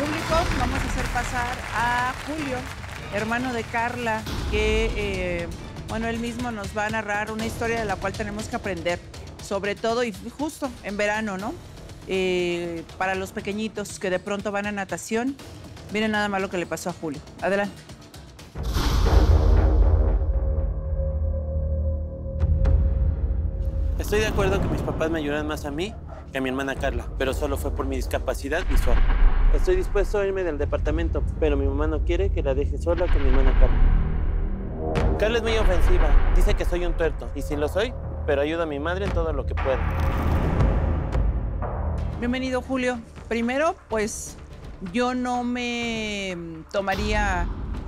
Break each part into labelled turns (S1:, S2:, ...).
S1: público, vamos a hacer pasar a Julio, hermano de Carla, que, bueno, él mismo nos va a narrar una historia de la cual tenemos que aprender, sobre todo y justo en verano, ¿no? Para los pequeñitos que de pronto van a natación. Miren nada más lo que le pasó a Julio. Adelante.
S2: Estoy de acuerdo que mis papás me ayudan más a mí que a mi hermana Carla, pero solo fue por mi discapacidad visual. Estoy dispuesto a irme del departamento, pero mi mamá no quiere que la deje sola con mi hermana Carla. Carla es muy ofensiva, dice que soy un tuerto, y sí lo soy, pero ayudo a mi madre en todo lo que pueda.
S1: Bienvenido, Julio. Primero, pues, yo no me tomaría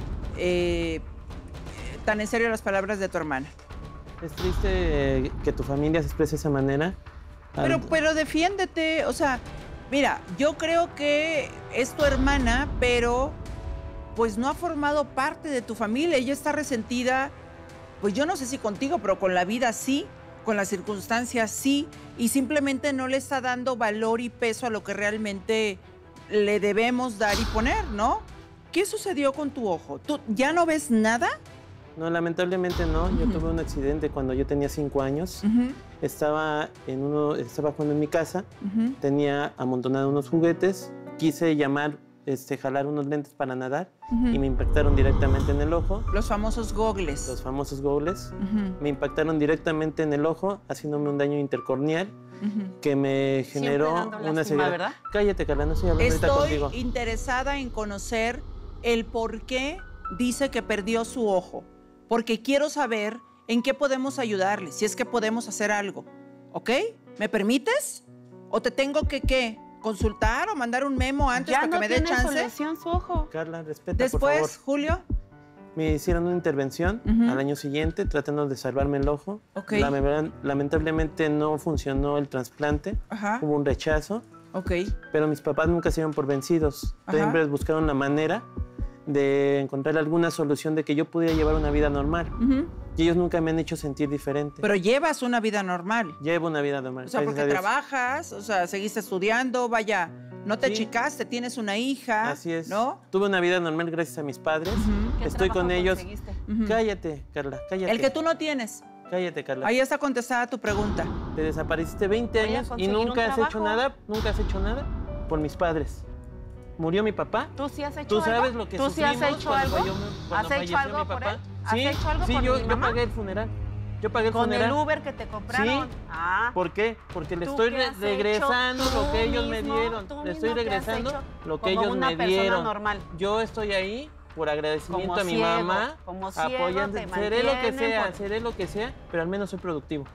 S1: tan en serio las palabras de tu hermana.
S2: Es triste que tu familia se exprese de esa manera.
S1: Pero defiéndete, o sea, mira, yo creo que es tu hermana, pero pues no ha formado parte de tu familia. Ella está resentida, pues yo no sé si contigo, pero con la vida sí, con las circunstancias sí, y simplemente no le está dando valor y peso a lo que realmente le debemos dar y poner, ¿no? ¿Qué sucedió con tu ojo? ¿Tú ya no ves nada?
S2: No, lamentablemente no. Yo tuve un accidente cuando yo tenía 5 años. Estaba jugando en mi casa, tenía amontonado unos juguetes, quise jalar unos lentes para nadar y me impactaron directamente en el ojo.
S1: Los famosos gogles.
S2: Los famosos gogles. Me impactaron directamente en el ojo, haciéndome un daño intercorneal que me generó una ceguera. ¿Verdad? Cállate, Carla, no estoy hablando ahorita contigo.
S1: Estoy interesada en conocer el por qué dice que perdió su ojo. Porque quiero saber en qué podemos ayudarle, si es que podemos hacer algo, ¿ok? ¿Me permites? ¿O te tengo que, qué, consultar o mandar un memo antes para que me dé chance?
S3: Ya no tiene solución su ojo.
S2: Carla, respeta,
S1: Después,
S2: por favor.
S1: Julio.
S2: Me hicieron una intervención al año siguiente tratando de salvarme el ojo.
S1: Ok.
S2: Lamentablemente no funcionó el trasplante. Hubo un rechazo.
S1: Ok.
S2: Pero mis papás nunca se dieron por vencidos. Siempre buscaron la manera de encontrar alguna solución de que yo pudiera llevar una vida normal. Y ellos nunca me han hecho sentir diferente.
S1: Pero llevas una vida normal.
S2: Llevo una vida normal.
S1: O sea, porque trabajas, o sea, seguiste estudiando, vaya, no te achicaste, tienes una hija.
S2: Así es.
S1: ¿No?
S2: Tuve una vida normal gracias a mis padres. Estoy con ellos. Cállate, Carla, cállate.
S1: El que tú no tienes.
S2: Cállate, Carla.
S1: Ahí está contestada tu pregunta.
S2: Te desapareciste 20 años y nunca has hecho nada por mis padres. Murió mi papá.
S3: ¿Tú sí has hecho
S2: algo? ¿Tú sabes
S3: algo?
S2: lo que
S3: ¿Tú sí has
S2: sufrimos
S3: hecho algo?
S2: ¿Has hecho algo
S3: por él?
S2: Sí,
S3: ¿Has hecho algo
S2: sí,
S3: por mi
S2: yo
S3: mamá?
S2: pagué el funeral. Yo pagué el
S3: ¿Con
S2: funeral.
S3: el Uber que te compraron?
S2: Sí.
S3: Ah.
S2: ¿Por qué? Porque le
S3: ¿Tú
S2: estoy
S3: qué has
S2: regresando
S3: hecho?
S2: lo que
S3: Tú
S2: ellos me
S3: mismo,
S2: dieron.
S3: tú
S2: Le
S3: mismo,
S2: estoy
S3: ¿qué has
S2: regresando
S3: hecho?
S2: lo que
S3: Como
S2: ellos
S3: una
S2: me
S3: persona
S2: dieron.
S3: normal.
S2: Yo estoy ahí por agradecimiento
S3: Como
S2: a mi
S3: ciego,
S2: mamá.
S3: como ciego
S2: apoyando.
S3: te
S2: Seré lo que sea, pero al menos soy productivo.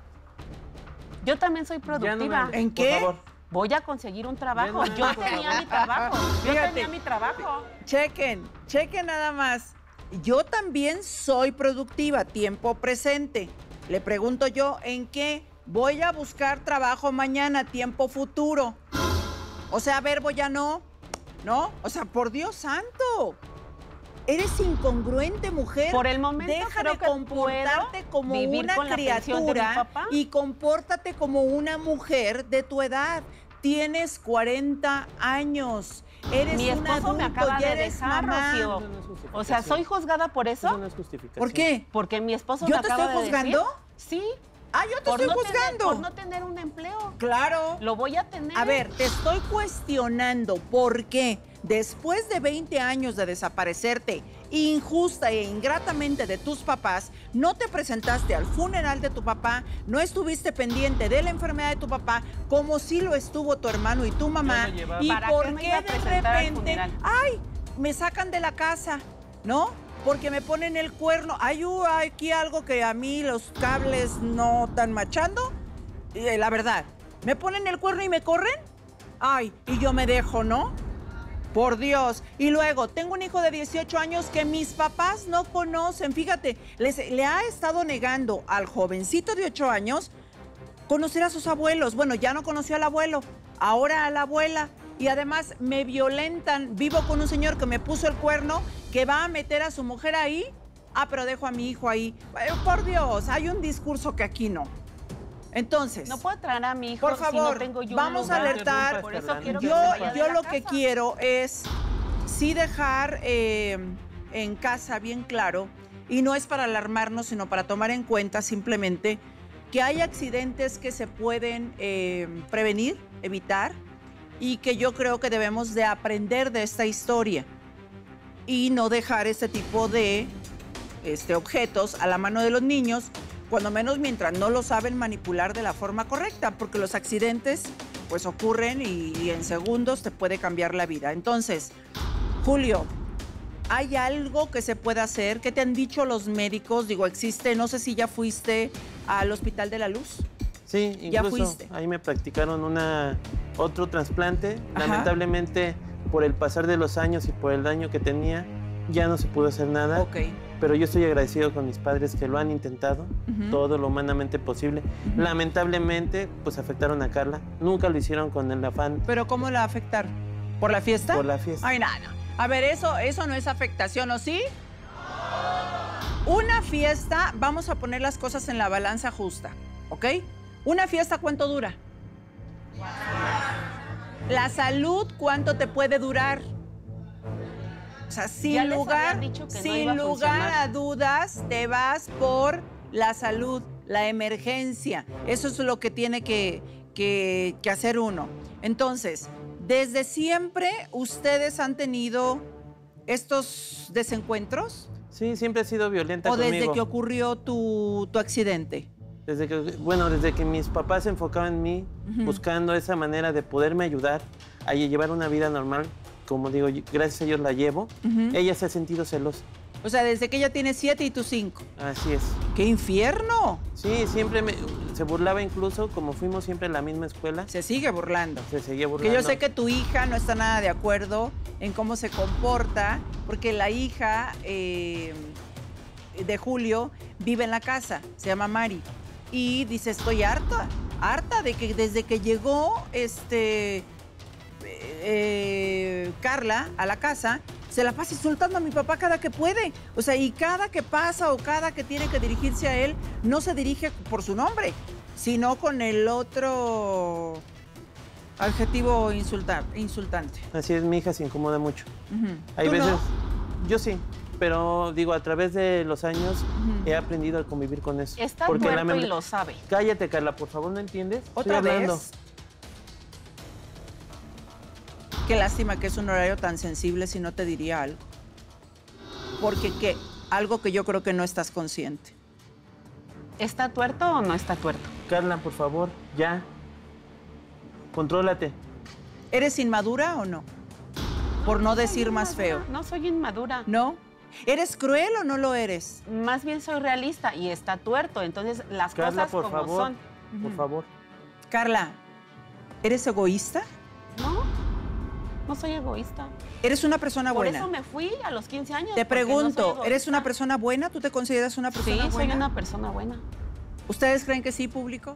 S3: Yo también soy productiva.
S1: ¿En qué?
S3: Por favor. Voy a conseguir un trabajo. Yo tenía mi trabajo. Yo tenía mi trabajo.
S1: Chequen nada más. Yo también soy productiva, tiempo presente. Le pregunto yo, ¿en qué? Voy a buscar trabajo mañana, tiempo futuro. O sea, verbo ya no, ¿no? O sea, por Dios santo. Eres incongruente, mujer.
S3: Por el momento
S1: deja
S3: creo
S1: de
S3: que
S1: comportarte como una criatura y compórtate como una mujer de tu edad. Tienes 40 años. Eres
S3: Mi
S1: un
S3: esposo
S1: adulto
S3: me acaba
S1: y
S3: de
S1: eres
S3: dejar,
S1: mamá.
S3: Rocío. O sea, ¿soy juzgada por eso?
S2: Eso no es justificación.
S1: ¿Por qué?
S3: Porque mi esposo
S1: ¿Yo
S3: me
S1: te
S3: acaba
S1: estoy
S3: de
S1: juzgando?
S3: decir. Sí.
S1: Ah, yo te estoy juzgando.
S3: Por no tener un empleo.
S1: Claro.
S3: Lo voy a tener.
S1: A ver, te estoy cuestionando por qué después de 20 años de desaparecerte injusta e ingratamente de tus papás, no te presentaste al funeral de tu papá, no estuviste pendiente de la enfermedad de tu papá, como sí lo estuvo tu hermano y tu mamá. ¿Y por qué de repente, ay, me sacan de la casa, ¿no? Porque me ponen el cuerno. Hay aquí algo que a mí los cables no están machando. La verdad, me ponen el cuerno y me corren. Ay, y yo me dejo, ¿no? Por Dios. Y luego, tengo un hijo de 18 años que mis papás no conocen. Fíjate, le ha estado negando al jovencito de 8 años conocer a sus abuelos. Bueno, ya no conoció al abuelo, ahora a la abuela. Y además me violentan. Vivo con un señor que me puso el cuerno, que va a meter a su mujer ahí. Ah, pero dejo a mi hijo ahí. Por Dios, hay un discurso que aquí no. Entonces,
S3: no puedo traer a mi hijo
S1: por favor,
S3: si no tengo yo
S1: vamos a alertar.
S3: Por eso quiero
S1: yo lo que quiero es sí dejar en casa bien claro, y no es para alarmarnos, sino para tomar en cuenta simplemente que hay accidentes que se pueden prevenir, evitar, y que yo creo que debemos de aprender de esta historia y no dejar este tipo de objetos a la mano de los niños, cuando menos mientras no lo saben manipular de la forma correcta, porque los accidentes pues ocurren y en segundos te puede cambiar la vida. Entonces, Julio, ¿hay algo que se pueda hacer? ¿Qué te han dicho los médicos? Digo, existe, no sé si ya fuiste al Hospital de la Luz.
S2: Sí, incluso
S1: ¿Ya fuiste?
S2: Ahí me practicaron otro trasplante.
S1: Ajá.
S2: Lamentablemente, por el pasar de los años y por el daño que tenía, ya no se pudo hacer nada.
S1: Ok.
S2: Pero yo estoy agradecido con mis padres que lo han intentado, todo lo humanamente posible. Lamentablemente, pues afectaron a Carla. Nunca lo hicieron con el afán.
S1: ¿Pero cómo la afectaron? ¿Por la fiesta?
S2: Por la fiesta.
S1: Ay, nada. A ver, eso no es afectación, ¿o sí? Una fiesta, vamos a poner las cosas en la balanza justa, ¿ok? ¿Una fiesta cuánto dura? La salud, ¿cuánto te puede durar? O sea, sin lugar a dudas, te vas por la salud, la emergencia. Eso es lo que tiene que hacer uno. Entonces, ¿desde siempre ustedes han tenido estos desencuentros?
S2: Sí, siempre he sido violenta
S1: ¿O
S2: conmigo.
S1: desde que ocurrió tu accidente?
S2: Desde que mis papás se enfocaban en mí, buscando esa manera de poderme ayudar a llevar una vida normal. Como digo, gracias a Dios la llevo. Ella se ha sentido celosa.
S1: O sea, desde que ella tiene 7 y tú 5.
S2: Así es.
S1: ¡Qué infierno!
S2: Sí, siempre se burlaba incluso, como fuimos siempre en la misma escuela.
S1: Se sigue burlando.
S2: Se seguía burlando.
S1: Que yo sé que tu hija no está nada de acuerdo en cómo se comporta, porque la hija de Julio vive en la casa, se llama Mari. Y dice, estoy harta de que desde que llegó Carla a la casa, se la pasa insultando a mi papá cada que puede. O sea, y cada que pasa o cada que tiene que dirigirse a él, no se dirige por su nombre, sino con el otro adjetivo insultante.
S2: Así es, mi hija se incomoda mucho. Hay
S1: ¿Tú
S2: veces,
S1: no?
S2: yo sí, pero digo, a través de los años he aprendido a convivir con eso.
S3: Está tuerto y lo sabe.
S2: Cállate, Carla, por favor, ¿no entiendes?
S1: ¿Otra
S2: Estoy hablando.
S1: vez? Qué lástima que es un horario tan sensible, si no te diría algo. Porque algo que yo creo que no estás consciente.
S3: ¿Está tuerto o no está tuerto?
S2: Carla, por favor, ya. Contrólate.
S1: ¿Eres inmadura o no? Por no decir más feo.
S3: No soy inmadura.
S1: ¿No? ¿Eres cruel o no lo eres?
S3: Más bien soy realista y está tuerto. Entonces, las
S2: Carla,
S3: cosas
S2: por
S3: como
S2: favor,
S3: son.
S2: por favor.
S1: Carla, ¿eres egoísta?
S3: No soy egoísta.
S1: ¿Eres una persona
S3: Por
S1: buena?
S3: eso me fui a los 15 años.
S1: Te
S3: porque no soy
S1: pregunto,
S3: egoísta.
S1: ¿eres una persona buena? ¿Tú te consideras una persona
S3: Sí,
S1: buena?
S3: soy una persona buena.
S1: ¿Ustedes creen que sí, público?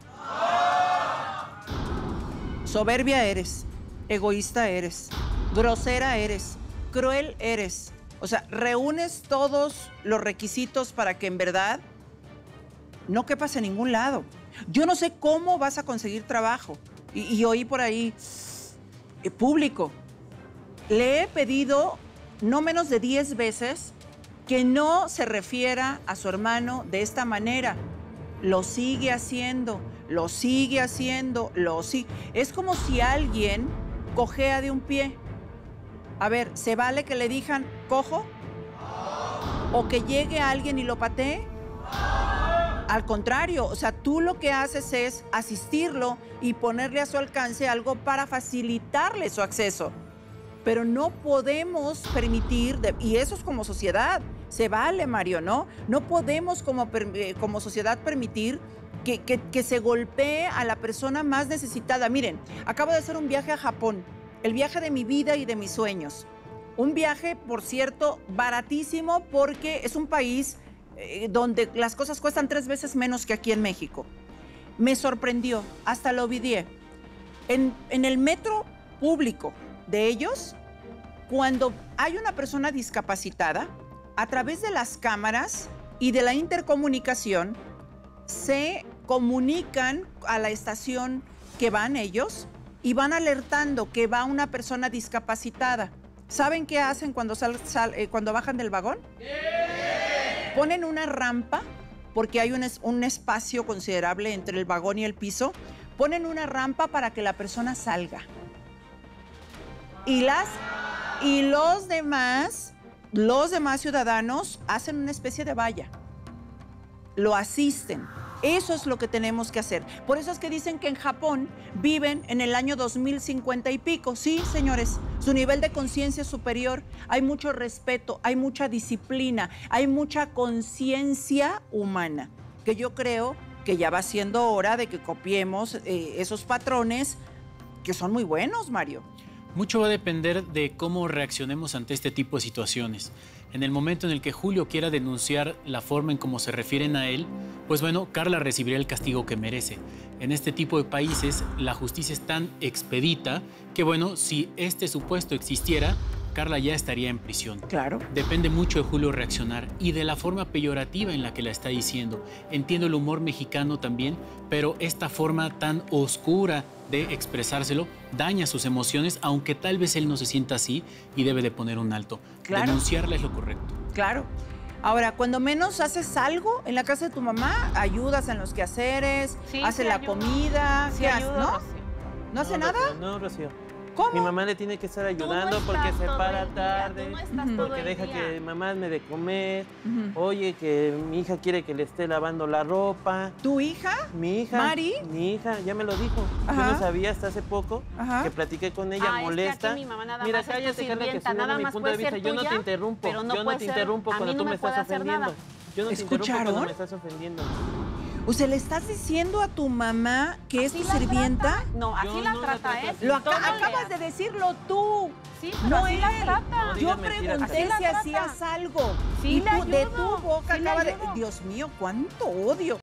S1: Soberbia eres, egoísta eres, grosera eres, cruel eres. O sea, reúnes todos los requisitos para que en verdad no quepas en ningún lado. Yo no sé cómo vas a conseguir trabajo. Y oí por ahí, público, le he pedido no menos de 10 veces que no se refiera a su hermano de esta manera. Lo sigue haciendo, lo sigue haciendo, Es como si alguien cojea de un pie. A ver, ¿se vale que le digan cojo? ¿O que llegue alguien y lo patee? Al contrario, o sea, tú lo que haces es asistirlo y ponerle a su alcance algo para facilitarle su acceso. Pero no podemos permitir, y eso es como sociedad, se vale, Mario, ¿no? No podemos como sociedad permitir que se golpee a la persona más necesitada. Miren, acabo de hacer un viaje a Japón, el viaje de mi vida y de mis sueños. Un viaje, por cierto, baratísimo porque es un país donde las cosas cuestan 3 veces menos que aquí en México. Me sorprendió, hasta lo vidié. En el metro público de ellos, cuando hay una persona discapacitada, a través de las cámaras y de la intercomunicación, se comunican a la estación que van ellos y van alertando que va una persona discapacitada. ¿Saben qué hacen cuando, cuando bajan del vagón? Ponen una rampa, porque hay un espacio considerable entre el vagón y el piso. Ponen una rampa para que la persona salga. Y los demás ciudadanos hacen una especie de valla. Lo asisten. Eso es lo que tenemos que hacer. Por eso es que dicen que en Japón viven en el año 2050 y pico. Sí, señores, su nivel de conciencia es superior. Hay mucho respeto, hay mucha disciplina, hay mucha conciencia humana, que yo creo que ya va siendo hora de que copiemos esos patrones que son muy buenos, Mario.
S4: Mucho va a depender de cómo reaccionemos ante este tipo de situaciones. En el momento en el que Julio quiera denunciar la forma en cómo se refieren a él, pues bueno, Carla recibirá el castigo que merece. En este tipo de países, la justicia es tan expedita que, bueno, si este supuesto existiera, Carla ya estaría en prisión.
S1: Claro.
S4: Depende mucho de Julio reaccionar y de la forma peyorativa en la que la está diciendo. Entiendo el humor mexicano también, pero esta forma tan oscura de expresárselo daña sus emociones, aunque tal vez él no se sienta así y debe de poner un alto.
S1: Claro.
S4: Denunciarla es lo correcto.
S1: Claro. Ahora, cuando menos haces algo en la casa de tu mamá, ayudas en los quehaceres, haces la comida,
S3: Sí,
S1: ¿qué haces?
S3: ayudo,
S1: ¿No?
S3: Rocío.
S1: ¿No hace nada?
S2: Rocío, no, Rocío.
S1: ¿Cómo?
S2: Mi mamá le tiene que estar ayudando
S3: Tú no
S2: porque
S3: estás
S2: se
S3: todo
S2: para
S3: el día,
S2: tarde,
S3: tú no estás todo
S2: porque
S3: el
S2: deja
S3: día.
S2: que mamá me dé comer.
S1: Ujú.
S2: Oye, que mi hija quiere que le esté lavando la ropa.
S1: ¿Tu hija?
S2: Mi hija.
S1: ¿Mari?
S2: Mi hija, ya me lo dijo.
S1: Ajá.
S2: Yo no sabía hasta hace poco
S1: Ajá.
S2: que platiqué con ella,
S3: Ah, es que
S2: molesta.
S3: aquí mi mamá nada
S2: Mira,
S3: más es tu
S2: cállate, Carla, que
S3: sirvienta,
S2: estoy dando
S3: nada
S2: mi
S3: más
S2: punto de
S3: puede
S2: vista.
S3: ser
S2: Yo no te
S3: tuya,
S2: interrumpo.
S3: pero no
S2: Yo no
S3: puede
S2: te
S3: ser-
S2: interrumpo
S3: a mí
S2: cuando
S3: no
S2: tú
S3: me
S2: me estás
S3: puede hacer
S2: ofendiendo.
S3: nada.
S2: Yo no te interrumpo
S1: ¿Escucharon?
S2: cuando me estás ofendiendo.
S1: O sea, ¿le estás diciendo a tu mamá que es
S3: ¿Así
S1: tu
S3: la
S1: sirvienta?
S3: trata? No, así
S2: Yo
S3: la
S2: no la
S3: trata,
S2: trato
S3: ¿eh?
S2: así.
S1: Lo
S3: Todo
S1: acabas
S3: le-
S1: de decirlo tú.
S3: Sí, pero
S1: No
S3: así
S1: él.
S3: la trata.
S2: No
S1: Yo
S2: digas mentiras,
S1: pregunté
S3: así la
S1: si
S3: trata.
S1: hacías algo.
S3: Sí,
S1: y
S3: le
S1: tú, de
S3: ayudo,
S1: tu boca
S3: sí le
S1: acaba de...
S3: ayudo.
S1: Dios mío, cuánto odio.